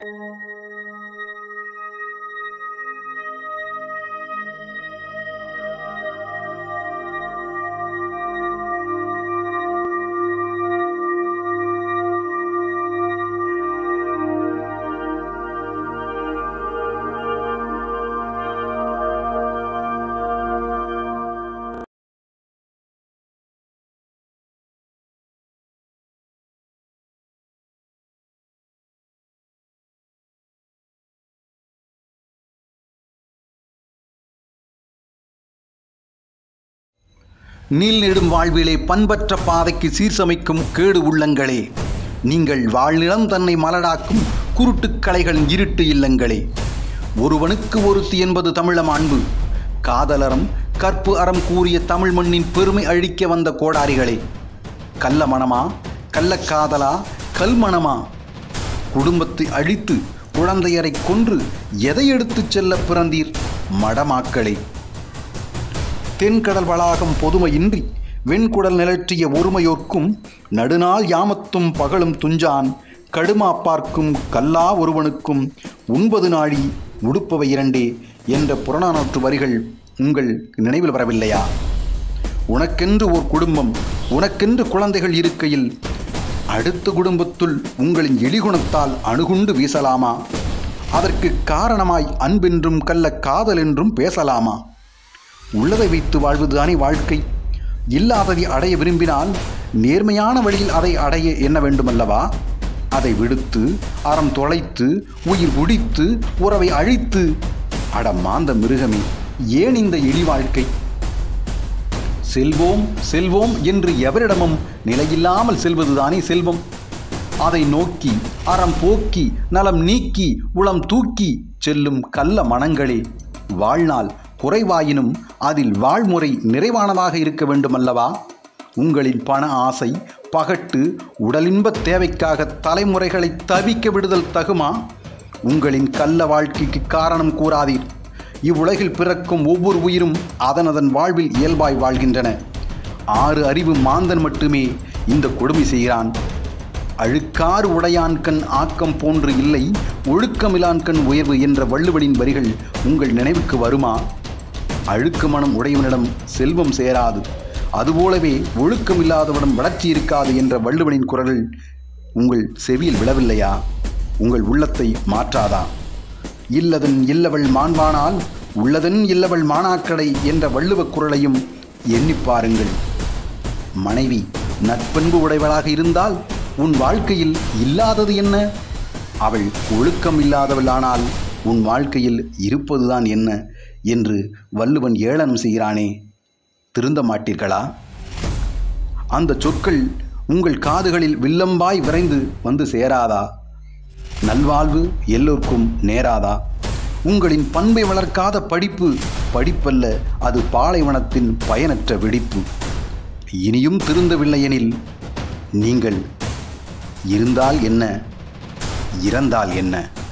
நீள் நெடும் வாழ்விலே பண்பற்ற பாதைக்கு சீர்சமைக்கும் கேடு உள்ளங்களே, நீங்கள் வாழ்நிலம் தன்னை மலடாக்கும் குருட்டுக்கலைகளின் இருட்டு இல்லங்களே. ஒருவனுக்கு ஒருத்தி என்பது தமிழம் அன்பு, காதலறம் கற்பு அறம் கூறிய தமிழ் மண்ணின் பெருமை அழிக்க வந்த கோடாரிகளே. கள்ள மனமா, கள்ளக்காதலா, கல்மணமா? குடும்பத்தை அழித்து குழந்தையரை கொன்று எதை எடுத்துச் செல்ல பிறந்தீர் மடமாக்களே? தென்கடல் வளாகம் பொதுமையின்றி வெண்குடல் நிலற்றிய ஒருமையோர்க்கும் நடுநாள் யாமத்தும் பகலும் துஞ்சான் கடுமா பார்க்கும் கல்லா ஒருவனுக்கும் 9 நாழி உடுப்பவை இரண்டே என்ற புறநானூற்று வரிகள் உங்கள் நினைவில் வரவில்லையா? உனக்கென்று ஓர் குடும்பம், உனக்கென்று குழந்தைகள் இருக்கையில் அடுத்த குடும்பத்துள் உங்களின் எளிகுணத்தால் அணுகுண்டு வீசலாமா? அதற்கு காரணமாய் அன்பென்றும் கள்ள காதல் என்றும் பேசலாமா? உள்ளதை வைத்து வாழ்வதுதானே வாழ்க்கை. இல்லாததை அடைய விரும்பினால் நேர்மையான வழியில் அதை அடைய எண்ண வேண்டுமல்லவா? அதை விடுத்து அறம் தொலைத்து உயிர் உடித்து உறவை அழித்து, அடமாந்த மிருகமே, ஏன் இந்த இழி வாழ்க்கை? செல்வோம் செல்வோம் என்று எவரிடமும் நிலையில்லாமல் செல்வதுதானே செல்வம். அதை நோக்கி அறம் போக்கி நலம் நீக்கி உளம் தூக்கி செல்லும் கள்ள மனங்களே. வாழ்நாள் குறைவாயினும் அதில் வாழ்முறை நிறைவானதாக இருக்க வேண்டுமல்லவா? உங்களின் பண ஆசை பகட்டு உடலின்பத் தேவைக்காக தலைமுறைகளை தவிக்க விடுதல் தகுமா? உங்களின் கள்ள வாழ்க்கைக்கு காரணம் கூறாதீர். இவ்வுலகில் பிறக்கும் ஒவ்வொரு உயிரும் அதனதன் வாழ்வில் இயல்பாய் வாழ்கின்றன. 6 அறிவு மாந்தன் மட்டுமே இந்த கொடுமை செய்கிறான். அழுக்காறு உடையான்கண் ஆக்கம் போன்று இல்லை, ஒழுக்கமிலான்கண் உயர்வு என்ற வள்ளுவனின் வரிகள் உங்கள் நினைவுக்கு வருமா? அழுக்கு மனம் உடையவனிடம் செல்வம் சேராது, அதுபோலவே ஒழுக்கமில்லாதவனிடம் வளர்ச்சி இருக்காது என்ற வள்ளுவனின் குரல் உங்கள் செவியில் விழவில்லையா? உங்கள் உள்ளத்தை மாற்றாதா? இல்லதன் இல்லவள் மாண்பானால் உள்ளதன் இல்லவள் மானாக்கடை என்ற வள்ளுவக் குரலையும் எண்ணிப் பாருங்கள். மனைவி நற்பண்பு உடையவளாக இருந்தால் உன் வாழ்க்கையில் இல்லாதது என்ன? அவள் ஒழுக்கம் இல்லாதவள் ஆனால் உன் வாழ்க்கையில் இருப்பதுதான் என்ன என்று வள்ளுவன் ஏளனம் செய்கிறானே, திருந்த மாட்டீர்களா? அந்த சொற்கள் உங்கள் காதுகளில் வில்லம்பாய் விரைந்து வந்து சேராதா? நல்வாழ்வு எல்லோருக்கும் நேராதா? உங்களின் பண்பை வளர்க்காத படிப்பு படிப்பல்ல, அது பாலைவனத்தின் பயனற்ற வெடிப்பு. இனியும் திருந்தவில்லை எனில் நீங்கள் இருந்தால் என்ன, இறந்தால் என்ன?